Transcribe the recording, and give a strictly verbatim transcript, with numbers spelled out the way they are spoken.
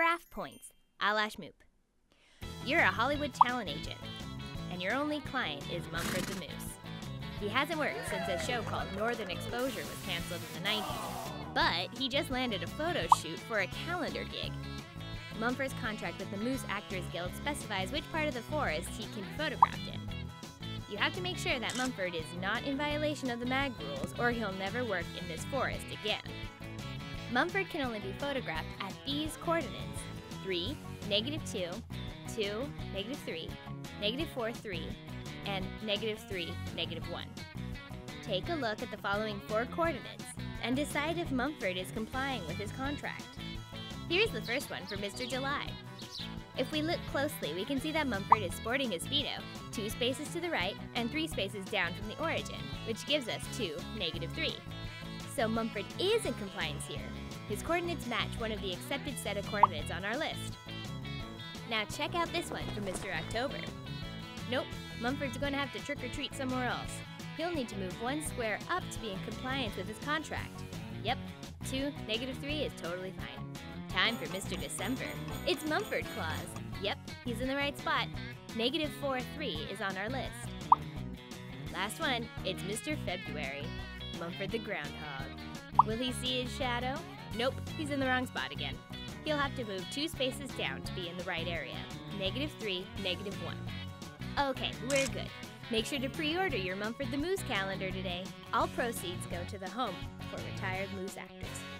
graph points, a la Shmoop. You're a Hollywood talent agent, and your only client is Mumford the Moose. He hasn't worked since a show called Northern Exposure was canceled in the nineties, but he just landed a photo shoot for a calendar gig. Mumford's contract with the Moose Actors Guild specifies which part of the forest he can be photographed in. You have to make sure that Mumford is not in violation of the mag rules, or he'll never work in this forest again. Mumford can only be photographed at these coordinates: three, negative two, two, negative three, negative four, three, and negative three, negative one. Take a look at the following four coordinates and decide if Mumford is complying with his contract. Here's the first one for Mister July. If we look closely, we can see that Mumford is sporting his Speedo, two spaces to the right and three spaces down from the origin, which gives us two, negative three. So Mumford is in compliance here. His coordinates match one of the accepted set of coordinates on our list. Now check out this one for Mister October. Nope, Mumford's going to have to trick-or-treat somewhere else. He'll need to move one square up to be in compliance with his contract. Yep, two, negative three is totally fine. Time for Mister December. It's Mumford Claus. Yep, he's in the right spot. Negative four, three is on our list. Last one, it's Mister February. Mumford the Groundhog. Will he see his shadow? Nope, he's in the wrong spot again. He'll have to move two spaces down to be in the right area. Negative three, negative one. Okay, we're good. Make sure to pre-order your Mumford the Moose calendar today. All proceeds go to the Home for Retired Moose Actors.